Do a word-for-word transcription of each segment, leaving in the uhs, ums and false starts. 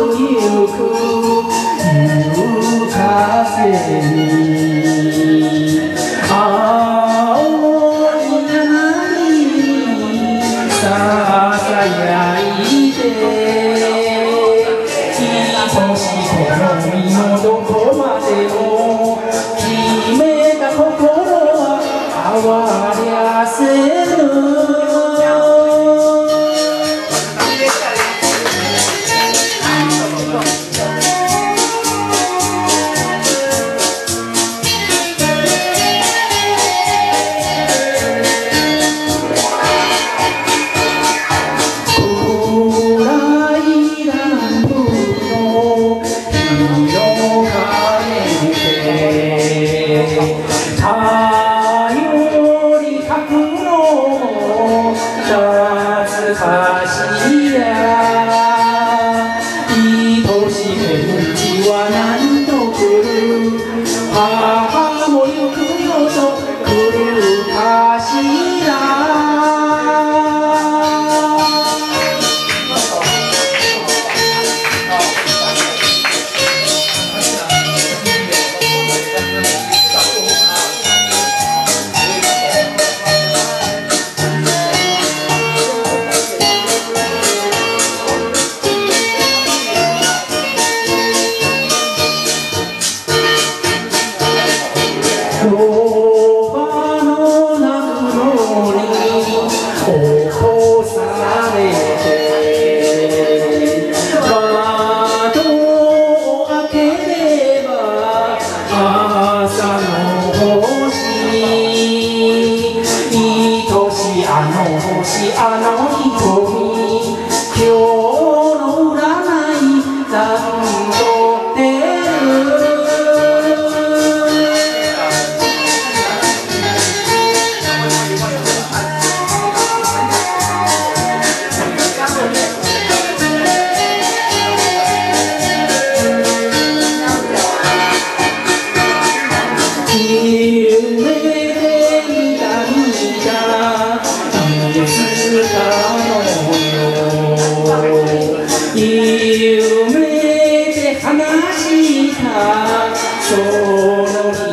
ゆく夕風に青い柳にささやいて愛しい好みのどこまでも決めた心は変わりゃせぬ母もゆくよと来るかしらロバの鳴くのに起こされて窓を開ければ朝の星愛しいあの星あの瞳今日の占い段取ってる夢で話したその人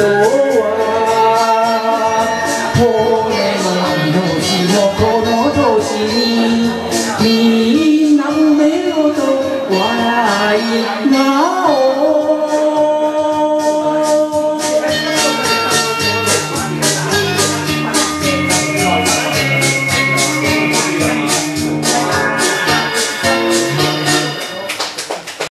は骨の命のこの年にみんな夢をと笑いなお